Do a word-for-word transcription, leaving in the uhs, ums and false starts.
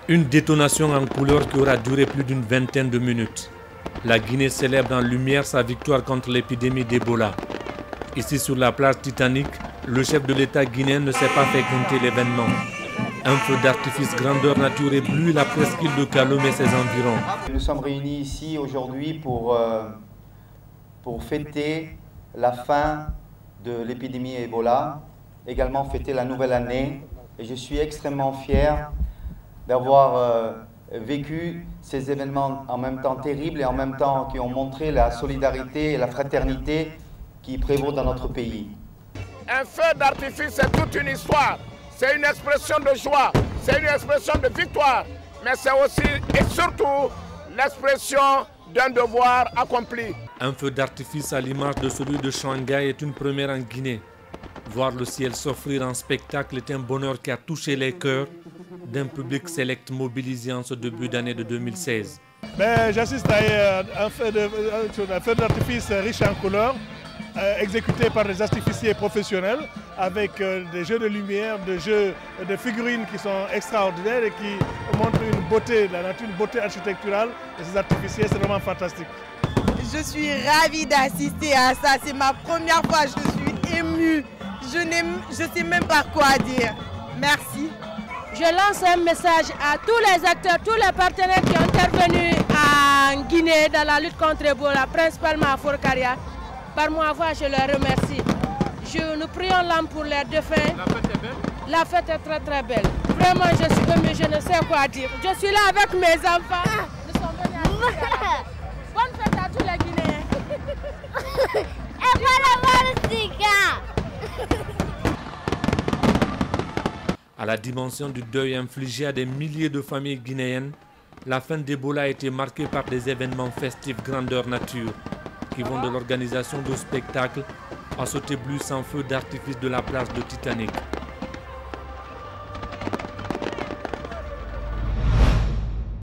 Une détonation en couleur qui aura duré plus d'une vingtaine de minutes. La Guinée célèbre en lumière sa victoire contre l'épidémie d'Ebola. Ici sur la plage Titanic, le chef de l'État guinéen ne s'est pas fait compter l'événement. Un feu d'artifice grandeur nature éblouit la presqu'île de Kaloum et ses environs. Nous sommes réunis ici aujourd'hui pour, euh, pour fêter la fin de l'épidémie Ebola, également fêter la nouvelle année. Et je suis extrêmement fier d'avoir euh, vécu ces événements en même temps terribles et en même temps qui ont montré la solidarité et la fraternité qui prévaut dans notre pays. Un feu d'artifice, c'est toute une histoire. C'est une expression de joie, c'est une expression de victoire, mais c'est aussi et surtout l'expression d'un devoir accompli. Un feu d'artifice à l'image de celui de Shanghai est une première en Guinée. Voir le ciel s'offrir en spectacle est un bonheur qui a touché les cœurs d'un public sélect mobilisé en ce début d'année de deux mille seize. J'assiste à un feu d'artifice riche en couleurs, euh, exécuté par des artificiers professionnels, avec euh, des jeux de lumière, des jeux de figurines qui sont extraordinaires et qui montrent une beauté, la nature, une beauté architecturale de ces artificiers. C'est vraiment fantastique. Je suis ravie d'assister à ça. C'est ma première fois, je suis émue. Je ne sais même pas quoi dire. Merci. Je lance un message à tous les acteurs, tous les partenaires qui ont intervenu en Guinée dans la lutte contre Ebola, principalement à Forcaria. Par ma voix, je les remercie. Je, nous prions l'âme pour les défunts. La fête est belle? La fête est très très belle. Vraiment, je suis émue, je ne sais quoi dire. Je suis là avec mes enfants. Nous sommes venus à Forcaria. Bonne fête à tous les Guinéens. À la dimension du deuil infligé à des milliers de familles guinéennes, la fin d'Ebola a été marquée par des événements festifs grandeur nature qui vont de l'organisation de spectacles à sauter bleu sans feu d'artifice de la plage de Titanic.